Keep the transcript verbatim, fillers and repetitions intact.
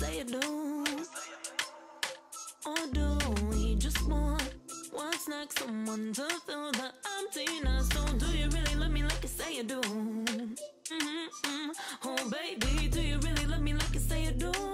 say you do? Or do we just want one snack, someone to fill the emptiness? So do you really love me like you say you do? Mm-hmm-mm. Oh baby, do you really love me like you say you do?